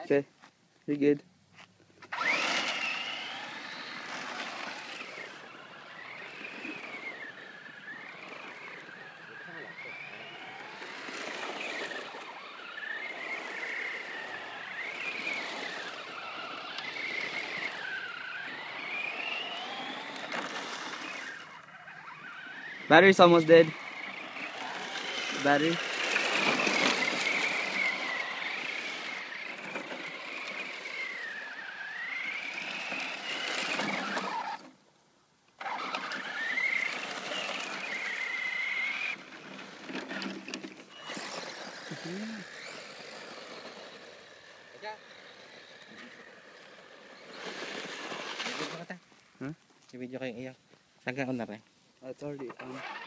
Okay, you're good. Battery's almost dead. Battery. Huh? Si video kayong iyo. Tagaan na rin. It's already on.